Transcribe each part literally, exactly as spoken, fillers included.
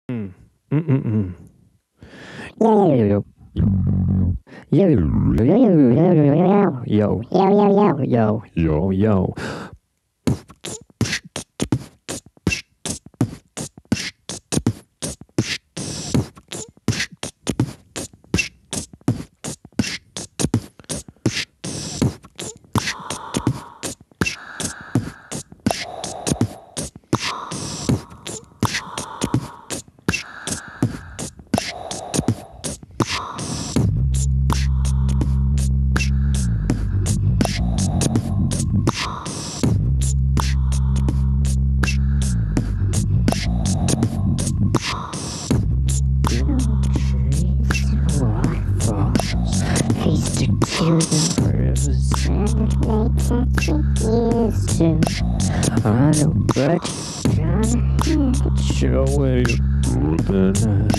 Mm. Mm-mm-mm. Yo, yo, yo, yo, yo, yo, yo, yo. He stick to the rivers and lakes that she used to. I know, but Gonna show where you're moving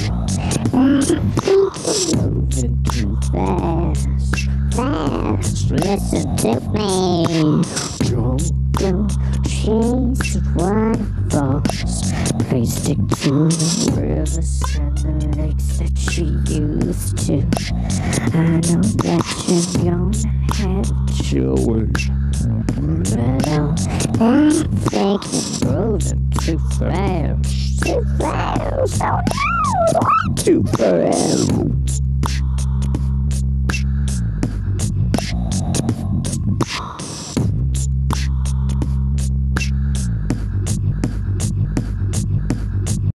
moving too fast, fast. Listen to me. Don't go chase the waterfalls. Please stick to the rivers and the lakes that she used to. I know that you're gonna have show where but I think you're moving too fast, too fast, too fast.